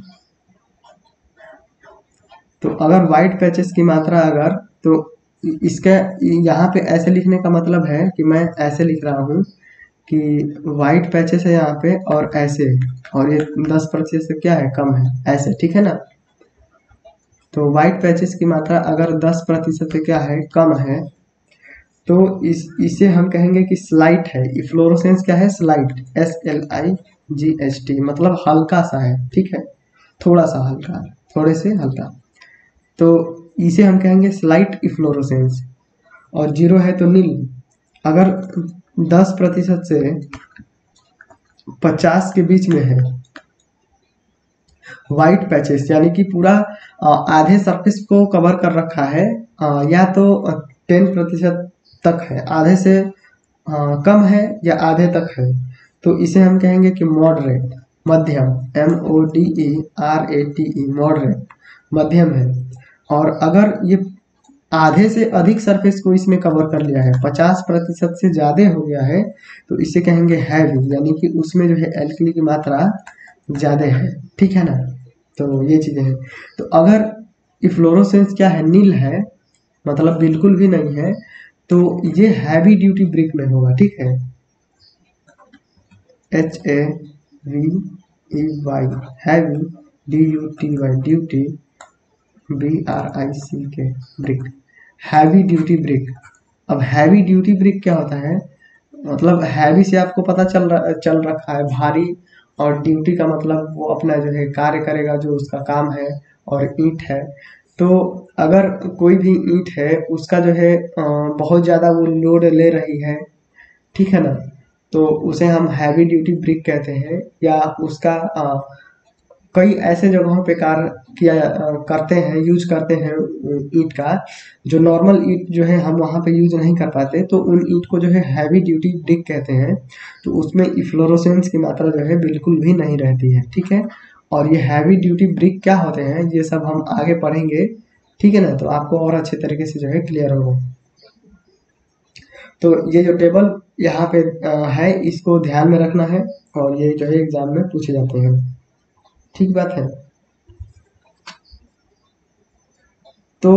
तो अगर वाइट पैचेस की मात्रा अगर, तो इसका यहाँ पे ऐसे लिखने का मतलब है कि मैं ऐसे लिख रहा हूँ कि वाइट पैचेस है यहाँ पे और ऐसे, और ये 10% से क्या है, कम है, ऐसे, ठीक है ना। तो वाइट पैचेस की मात्रा अगर 10% से क्या है, कम है, तो इसे हम कहेंगे कि स्लाइट है। इफ्लोरोसेंस क्या है, स्लाइट, SLIGHT, मतलब हल्का सा है, ठीक है, थोड़ा सा हल्का, थोड़े से हल्का। तो इसे हम कहेंगे स्लाइट इफ्लोरोसेंस। और 0 है तो नील। अगर 10% से 50 के बीच में है वाइट पैचेस, यानी कि पूरा आधे सरफेस को कवर कर रखा है, या तो 10% तक है, आधे से कम है या आधे तक है, तो इसे हम कहेंगे कि मॉडरेट, मध्यम, MODERATE, मॉडरेट, मध्यम है। और अगर ये आधे से अधिक सरफेस को इसने कवर कर लिया है, 50% से ज़्यादा हो गया है, तो इसे कहेंगे हैवी, यानी कि उसमें जो है एल्कली की मात्रा ज़्यादा है, ठीक है ना। तो ये चीज़ें हैं। तो अगर इफ्लोरोसेंस क्या है, नील है, मतलब बिल्कुल भी नहीं है, तो ये हैवी ड्यूटी ब्रिक में होगा, ठीक है, HAVEY, heavy, DUTY, duty, BRICK, brick, heavy duty brick. अब हैवी ड्यूटी ब्रिक क्या होता है, मतलब हैवी से आपको पता चल रखा है भारी, और ड्यूटी का मतलब वो अपना जो है कार्य करेगा, जो उसका काम है, और ईंट है। तो अगर कोई भी ईंट है उसका जो है बहुत ज़्यादा वो लोड ले रही है, ठीक है ना, तो उसे हम हैवी ड्यूटी ब्रिक कहते हैं। या उसका कई ऐसे जगहों पे कार्य करते हैं, यूज करते हैं ईंट का, जो नॉर्मल ईंट जो है हम वहाँ पे यूज नहीं कर पाते, तो उन ईंट को जो है हैवी ड्यूटी ब्रिक कहते हैं। तो उसमें इफ्लोरोसेंस की मात्रा जो है बिल्कुल भी नहीं रहती है, ठीक है। और ये हैवी ड्यूटी ब्रिक क्या होते हैं, ये सब हम आगे पढ़ेंगे, ठीक है ना, तो आपको और अच्छे तरीके से जो है क्लियर होगा। तो ये जो टेबल यहाँ पे है, इसको ध्यान में रखना है, और ये जो है एग्जाम में पूछे जाते हैं, ठीक बात है। तो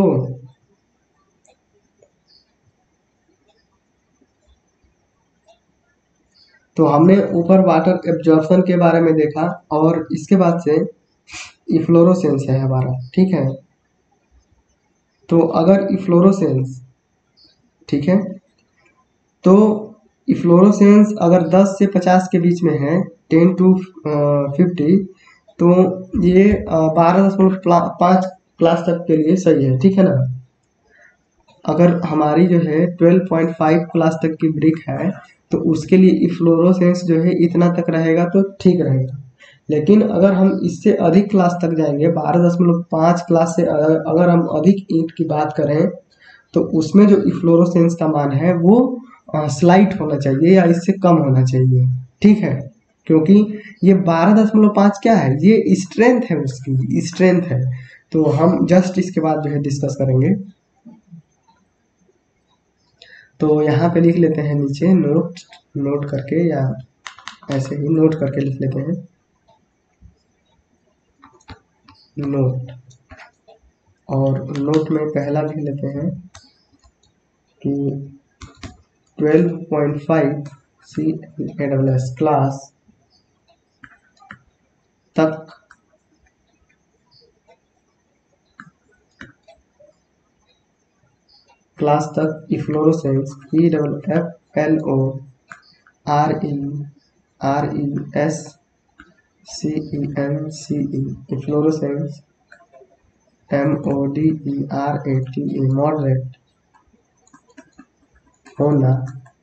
हमने ऊपर वाटर एब्जॉर्प्शन के बारे में देखा, और इसके बाद से इफ्लोरोसेंस है हमारा, ठीक है। तो अगर इफ्लोरोसेंस, ठीक है, तो इफ्लोरोसेंस अगर 10 से 50 के बीच में है, 10 to 50, तो ये 12.5 क्लास तक के लिए सही है, ठीक है ना। अगर हमारी जो है 12.5 क्लास तक की ब्रिक है, तो उसके लिए इफ्लोरोसेंस जो है इतना तक रहेगा तो ठीक रहेगा। लेकिन अगर हम इससे अधिक क्लास तक जाएंगे, 12.5 क्लास से अगर हम अधिक ईंट की बात करें, तो उसमें जो इफ्लोरोसेंस का मान है वो स्लाइट होना चाहिए या इससे कम होना चाहिए, ठीक है। क्योंकि ये 12.5 क्या है, ये स्ट्रेंथ है, उसकी स्ट्रेंथ है। तो हम जस्ट इसके बाद जो है डिस्कस करेंगे। तो यहाँ पे लिख लेते हैं नीचे नोट करके, या ऐसे ही नोट करके लिख लेते हैं, नोट। और नोट में पहला लिख लेते हैं कि 12.5 CLS क्लास तक efflorescence IFLORESCENCE, efflorescence MODERATE, moderate होना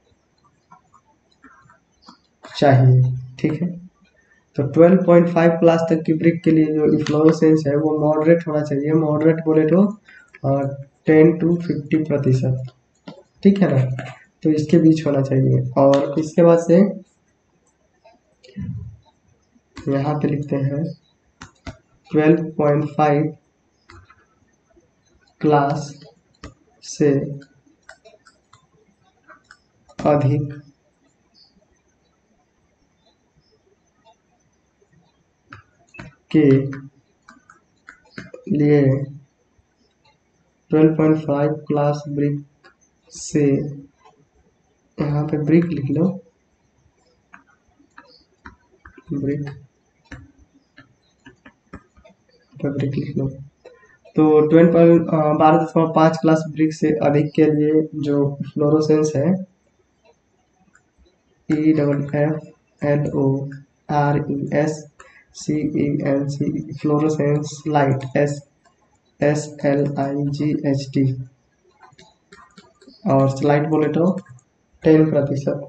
चाहिए, ठीक है। तो 12.5 क्लास तक की ब्रिक के लिए जो इफ्लोरोसेंस है वो मॉडरेट होना चाहिए। मॉडरेट बोले तो 10 to 50%, ठीक है ना। तो इसके बीच होना चाहिए। और इसके बाद से यहाँ पे लिखते हैं 12.5 क्लास से अधिक के लिए 12.5 क्लास ब्रिक से, यहाँ पे ब्रिक लिख लो, ब्रिक लिख लो। तो 12.5 क्लास ब्रिक से अधिक के लिए जो फ्लोरोसेंस है EFFLORESCENC फ्लोरोसेंस लाइट SLIGHT और स्लाइट बोले तो 10%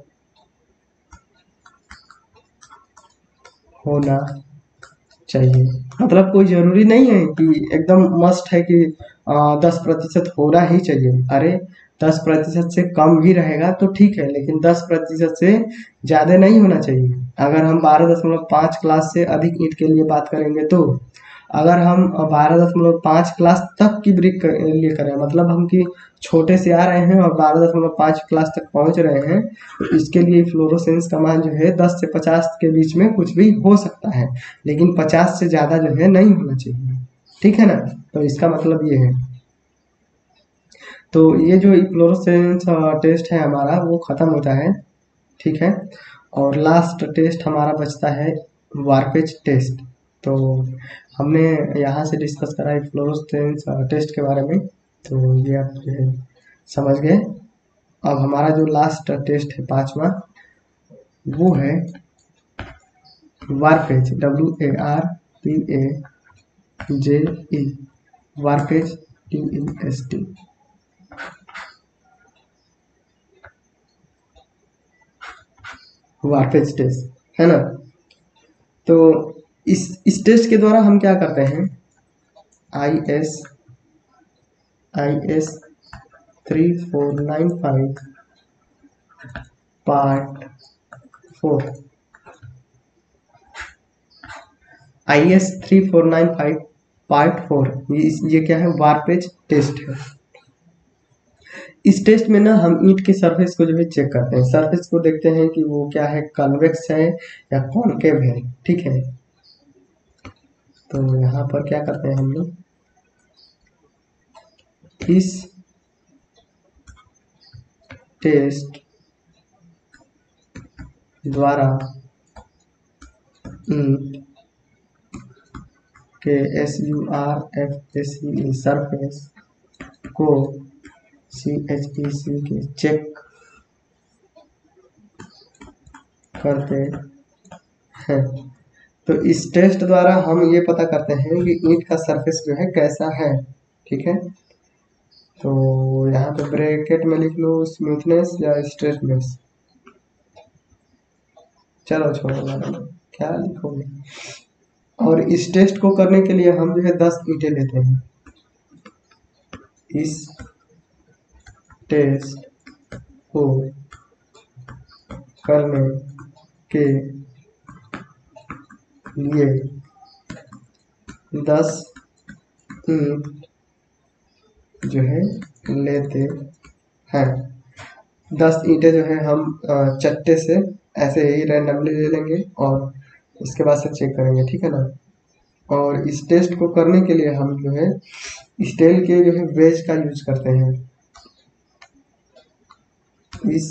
होना चाहिए। मतलब कोई जरूरी नहीं है कि एकदम मस्ट है कि 10% होना ही चाहिए। अरे 10% से कम भी रहेगा तो ठीक है, लेकिन 10% से ज़्यादा नहीं होना चाहिए। अगर हम 12.5 क्लास से अधिक ईंट के लिए बात करेंगे तो अगर हम 12.5 क्लास तक की ब्रिक लिए करें, मतलब हम कि छोटे से आ रहे हैं और 12.5 क्लास तक पहुंच रहे हैं, तो इसके लिए फ्लोरोसेंस का मान जो है 10 से 50 के बीच में कुछ भी हो सकता है, लेकिन 50 से ज़्यादा जो है नहीं होना चाहिए। ठीक है ना? तो इसका मतलब ये है। तो ये जो फ्लोरोसेंस टेस्ट है हमारा वो ख़त्म होता है। ठीक है, और लास्ट टेस्ट हमारा बचता है वार्पेज टेस्ट। तो हमने यहाँ से डिस्कस करा है फ्लोरोसेंस टेस्ट के बारे में, तो ये आप जो है समझ गए। अब हमारा जो लास्ट टेस्ट है पांचवा, वो है warpage, WARPAJE, warpage TEST। Warpage test है ना? तो इस टेस्ट के द्वारा हम क्या करते हैं, IS 3495 पार्ट 4, IS 3495 पार्ट 4, ये क्या है, वार्पेज टेस्ट है। इस टेस्ट में ना हम ईंट के सरफेस को जो है चेक करते हैं। सरफेस को देखते हैं कि वो क्या है, कन्वेक्स है या कॉनकेव है। ठीक है, तो यहाँ पर क्या करते हैं हम लोग, इस टेस्ट द्वारा ईंट के SURFACE सरफेस को CHEC के चेक करते हैं। तो इस टेस्ट द्वारा हम ये पता करते हैं कि ईंट का सरफेस जो है कैसा है। ठीक है, तो यहाँ पे ब्रैकेट में लिख लो स्मूथनेस या स्ट्रेटनेस। चलो छोड़ो मैडम, क्या लिखोगे। और इस टेस्ट को करने के लिए हम जो है 10 ईंटें लेते हैं। इस टेस्ट को करने के लिए 10 ईंट जो है लेते हैं। 10 ईंटें जो है हम चट्टे से ऐसे ही रैंडमली ले लेंगे और इसके बाद से चेक करेंगे। ठीक है ना? और इस टेस्ट को करने के लिए हम जो है स्टील के जो है वेज का यूज करते हैं। इस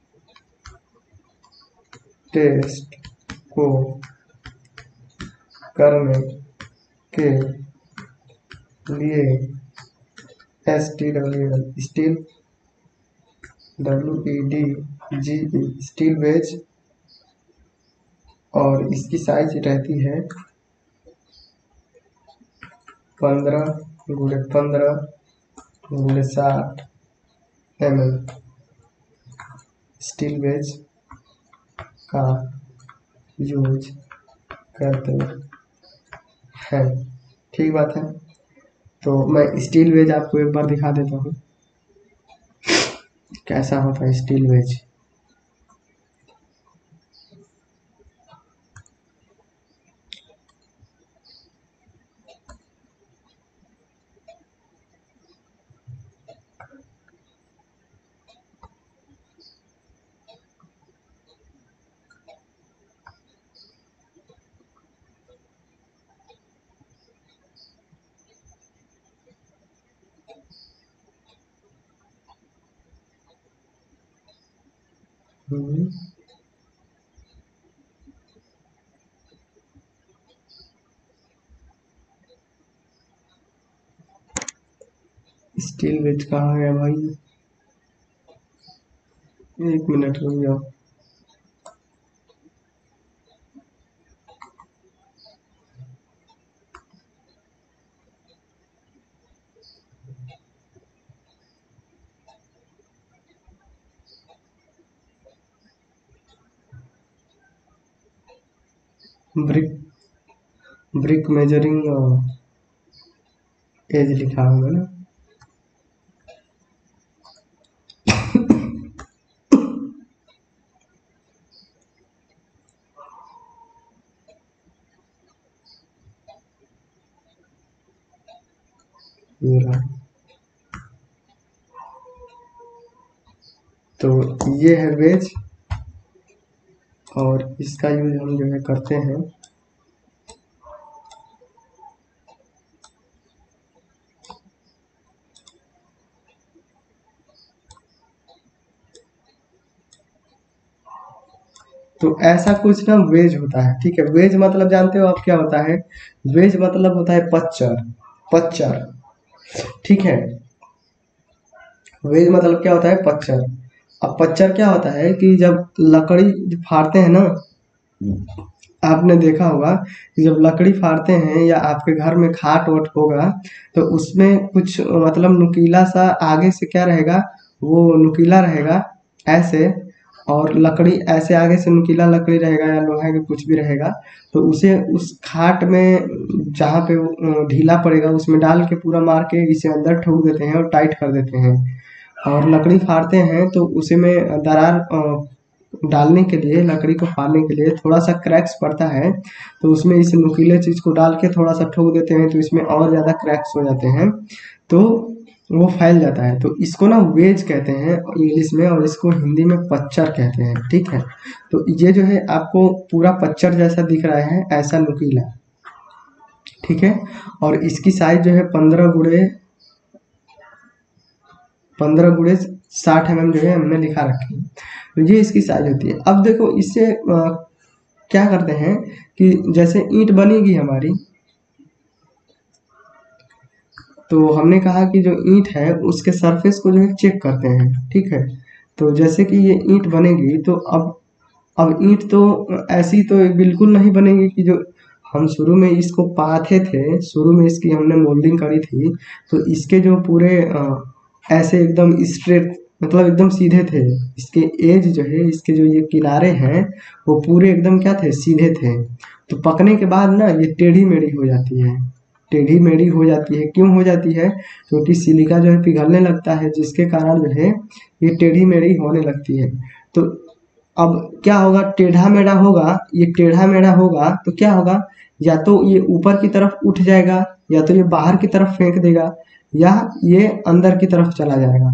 टेस्ट को करने के लिए STWL steel WEDGE steel wedge, और इसकी साइज रहती है 15x15x60 mm स्टील वेज का यूज करते हैं। ठीक बात है, तो मैं स्टील वेज आपको एक बार दिखा देता हूँ कैसा होता है स्टील वेज। हम्म, स्टील वेज कहाँ गया भाई? 1 मिनट रुक जाओ। ब्रिक ब्रिक मेजरिंग एज लिखा होगा ना? ये रहा। तो ये है वेज, और इसका यूज हम जो है करते हैं। तो ऐसा कुछ ना वेज होता है, ठीक है। वेज मतलब जानते हो आप क्या होता है? वेज मतलब होता है पच्चर। पच्चर, ठीक है। वेज मतलब क्या होता है? पच्चर। अब पच्चर क्या होता है कि जब लकड़ी फाड़ते हैं ना, आपने देखा होगा कि जब लकड़ी फाड़ते हैं या आपके घर में खाट वट होगा, तो उसमें कुछ मतलब नुकीला सा आगे से क्या रहेगा, वो नुकीला रहेगा ऐसे, और लकड़ी ऐसे आगे से नुकीला लकड़ी रहेगा या लोहा का कुछ भी रहेगा, तो उसे उस खाट में जहाँ पे वो ढीला पड़ेगा उसमें डाल के पूरा मार के इसे अंदर ठोक देते हैं और टाइट कर देते हैं। और लकड़ी फाड़ते हैं तो उसी में दरार डालने के लिए, लकड़ी को फाड़ने के लिए थोड़ा सा क्रैक्स पड़ता है, तो उसमें इस नुकीले चीज़ को डाल के थोड़ा सा ठोक देते हैं, तो इसमें और ज़्यादा क्रैक्स हो जाते हैं, तो वो फैल जाता है। तो इसको ना वेज कहते हैं इंग्लिश में, और इसको हिंदी में पच्चर कहते हैं, ठीक है। तो ये जो है आपको पूरा पच्चर जैसा दिख रहा है, ऐसा नुकीला, ठीक है। और इसकी साइज जो है 15 गुणे 60 mm जो है हमने लिखा रखी है। तो ये इसकी साइज होती है। अब देखो इससे क्या करते हैं कि जैसे ईंट बनेगी हमारी, तो हमने कहा कि जो ईंट है उसके सरफेस को जो है चेक करते हैं, ठीक है। तो जैसे कि ये ईंट बनेगी, तो अब ईंट तो ऐसी तो बिल्कुल नहीं बनेगी कि जो हम शुरू में इसको पाथे थे, शुरू में इसकी हमने मोल्डिंग करी थी, तो इसके जो पूरे ऐसे एकदम स्ट्रेट मतलब एकदम सीधे थे। इसके एज जो है, इसके जो ये किनारे हैं, वो पूरे एकदम क्या थे, सीधे थे। तो पकने के बाद ना ये टेढ़ी मेढ़ी हो जाती है। टेढ़ी मेढ़ी हो जाती है, क्यों हो जाती है? क्योंकि सिलिका जो है पिघलने लगता है, जिसके कारण जो है ये टेढ़ी मेढ़ी होने लगती है। तो अब क्या होगा, टेढ़ा मेढ़ा होगा, ये टेढ़ा मेढ़ा होगा तो क्या होगा, या तो ये ऊपर की तरफ उठ जाएगा, या तो ये बाहर की तरफ फेंक देगा, या ये अंदर की तरफ चला जाएगा।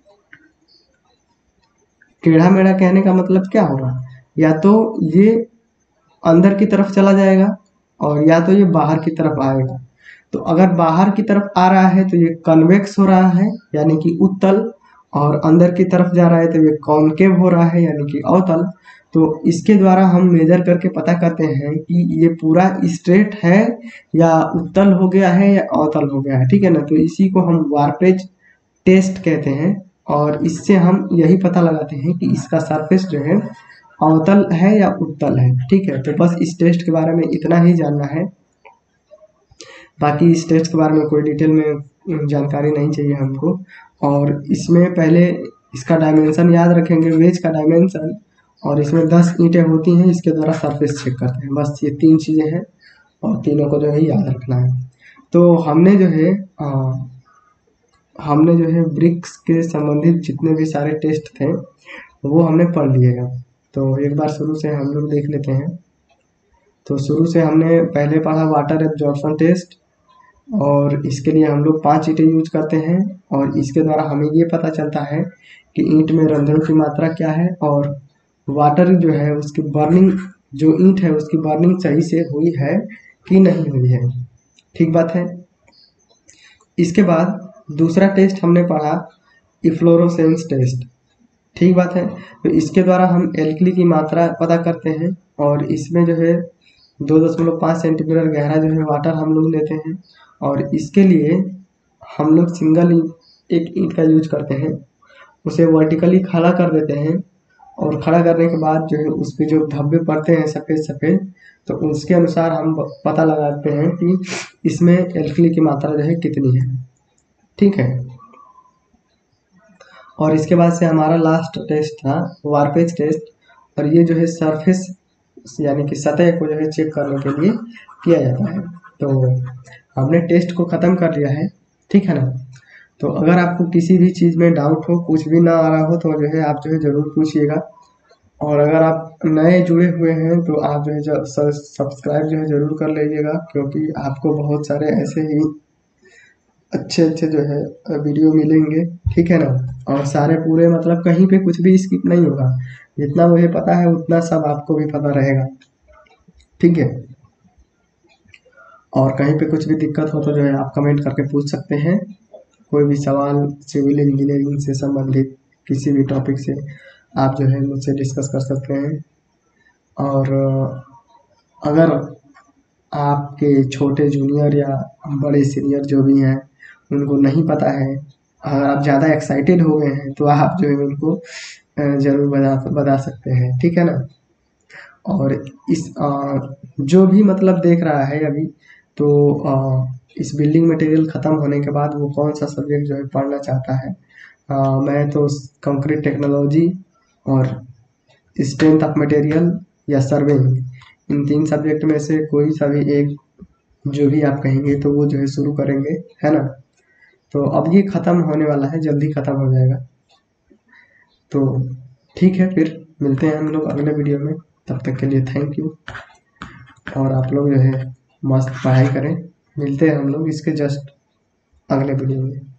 टेढ़ा मेढ़ा कहने का मतलब क्या होगा, या तो ये अंदर की तरफ चला जाएगा, और या तो ये बाहर की तरफ आएगा। तो अगर बाहर की तरफ आ रहा है तो ये कन्वेक्स हो रहा है, यानी कि उत्तल, और अंदर की तरफ जा रहा है तो ये कॉनकेव हो रहा है, यानी कि अवतल। तो इसके द्वारा हम मेजर करके पता करते हैं कि ये पूरा स्ट्रेट है, या उत्तल हो गया है, या अवतल हो गया है, ठीक है ना। तो इसी को हम वार्पेज टेस्ट कहते हैं, और इससे हम यही पता लगाते हैं कि इसका सरफेस जो है अवतल है या उत्तल है, ठीक है। तो बस इस टेस्ट के बारे में इतना ही जानना है। बाकी इस टेस्ट के बारे में कोई डिटेल में जानकारी नहीं चाहिए हमको। और इसमें पहले इसका डायमेंशन याद रखेंगे, वेज का डायमेंशन, और इसमें 10 ईंटें होती हैं, इसके द्वारा सरफेस चेक करते हैं। बस ये 3 चीज़ें हैं, और तीनों को जो है याद रखना है। तो हमने जो है ब्रिक्स के संबंधित जितने भी सारे टेस्ट थे वो हमने पढ़ लिएगा। तो एक बार शुरू से हम लोग देख लेते हैं। तो शुरू से हमने पहले पढ़ा वाटर एब्जॉर्प्शन टेस्ट, और इसके लिए हम लोग 5 ईंटें यूज करते हैं, और इसके द्वारा हमें ये पता चलता है कि ईंट में रंध्रों की मात्रा क्या है, और वाटर जो है उसकी बर्निंग, जो ईंट है उसकी बर्निंग सही से हुई है कि नहीं हुई है, ठीक बात है। इसके बाद दूसरा टेस्ट हमने पढ़ा इफ्लोरोसेंस टेस्ट। ठीक बात है। तो इसके द्वारा हम एल्कली की मात्रा पता करते हैं और इसमें जो है 2.5 सेंटीमीटर गहरा जो है वाटर हम लोग लेते हैं और इसके लिए हम लोग सिंगल एक ईंट का यूज करते हैं, उसे वर्टिकली खड़ा कर देते हैं और खड़ा करने के बाद जो है उस पे जो धब्बे पड़ते हैं सफ़ेद सफ़ेद, तो उसके अनुसार हम पता लगाते हैं कि इसमें एल्कली की मात्रा जो है कितनी है। ठीक है। और इसके बाद से हमारा लास्ट टेस्ट था वार्पेज टेस्ट और ये जो है सरफेस यानी कि सतह को जो है चेक करने के लिए किया जाता है। तो हमने टेस्ट को ख़त्म कर लिया है, ठीक है ना। तो अगर आपको किसी भी चीज़ में डाउट हो, कुछ भी ना आ रहा हो, तो जो है आप जो है ज़रूर पूछिएगा। और अगर आप नए जुड़े हुए हैं तो आप जो है सब्सक्राइब जो है ज़रूर कर लीजिएगा, क्योंकि आपको बहुत सारे ऐसे ही अच्छे अच्छे जो है वीडियो मिलेंगे, ठीक है ना। और सारे पूरे मतलब कहीं पे कुछ भी स्किप नहीं होगा, जितना मुझे पता है उतना सब आपको भी पता रहेगा, ठीक है। और कहीं पे कुछ भी दिक्कत हो तो जो है आप कमेंट करके पूछ सकते हैं। कोई भी सवाल सिविल इंजीनियरिंग से संबंधित किसी भी टॉपिक से आप जो है मुझसे डिस्कस कर सकते हैं। और अगर आपके छोटे जूनियर या बड़े सीनियर जो भी हैं उनको नहीं पता है, अगर आप ज़्यादा एक्साइटेड हो गए हैं तो आप जो है उनको ज़रूर बता सकते हैं, ठीक है ना। और इस जो भी मतलब देख रहा है अभी, तो इस बिल्डिंग मटेरियल ख़त्म होने के बाद वो कौन सा सब्जेक्ट जो है पढ़ना चाहता है, मैं तो कंक्रीट टेक्नोलॉजी और स्ट्रेंथ ऑफ मटेरियल या सर्वेइंग, इन 3 सब्जेक्ट में से कोई सा भी एक जो भी आप कहेंगे तो वो जो है शुरू करेंगे, है ना। तो अब ये ख़त्म होने वाला है, जल्दी ख़त्म हो जाएगा। तो ठीक है, फिर मिलते हैं हम लोग अगले वीडियो में। तब तक के लिए थैंक यू। और आप लोग जो है मस्त पढ़ाई करें। मिलते हैं हम लोग इसके जस्ट अगले वीडियो में।